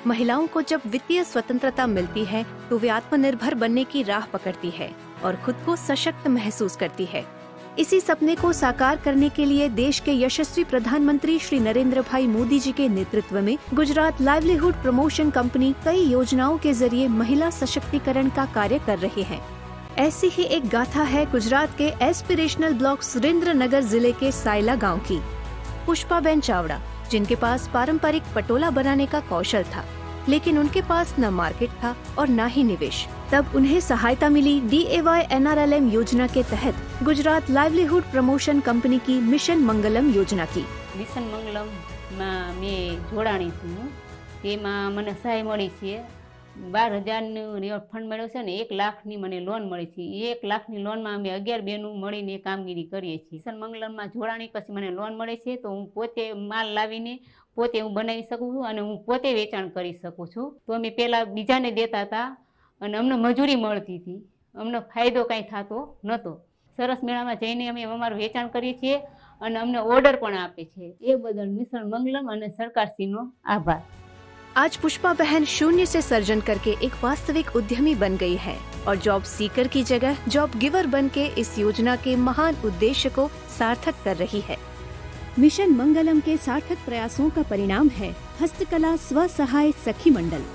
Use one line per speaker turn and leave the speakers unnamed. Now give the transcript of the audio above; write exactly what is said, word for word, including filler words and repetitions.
महिलाओं को जब वित्तीय स्वतंत्रता मिलती है तो वे आत्मनिर्भर बनने की राह पकड़ती है और खुद को सशक्त महसूस करती है। इसी सपने को साकार करने के लिए देश के यशस्वी प्रधानमंत्री श्री नरेंद्र भाई मोदी जी के नेतृत्व में गुजरात लाइवलीहुड प्रमोशन कंपनी कई योजनाओं के जरिए महिला सशक्तिकरण का कार्य कर रही है। ऐसी ही एक गाथा है गुजरात के एस्पिरेशनल ब्लॉक सुरेंद्रनगर जिले के सायला गांव की। पुष्पाबेन चावड़ा, जिनके पास पारंपरिक पटोला बनाने का कौशल था, लेकिन उनके पास न मार्केट था और न ही निवेश। तब उन्हें सहायता मिली D A Y N R L M योजना के तहत गुजरात लाइवलीहुड प्रमोशन कंपनी की मिशन मंगलम योजना की।
मिशन मंगलम में मैं जोड़ाणी छूँ, तेमां मने सहाय मळी छे। बार हजार फंड मळ्यो छे ने एक लाख नी मने लोन मळी छे। एक लाख नी लोन में अमे अगियार बेनू मळीने कामगीरी करीए छीए। मिशन मंगलम में जोड़ाणी पछी मने लोन मळे छे तो हूँ पोते माल लावीने पोते हूँ बनावी सकूँ छूं अने हूँ पोते वेचाण करी सकूँ छूं। तो अमे पेला बीजाने देता हता अने अमने मजूरी मळती हती, अमने फायदो कांई थतो नतो। सरस मेळामां जईने अमे अमारुं वेचाण करीए छीए अने अमने ऑर्डर पण आपे छे। ए बदल मिशन मंगलम अने सरकारश्रीनो आभार।
आज पुष्पा बहन शून्य से सर्जन करके एक वास्तविक उद्यमी बन गई है और जॉब सीकर की जगह जॉब गिवर बन के इस योजना के महान उद्देश्य को सार्थक कर रही है। मिशन मंगलम के सार्थक प्रयासों का परिणाम है हस्तकला स्व सहाय सखी मंडल।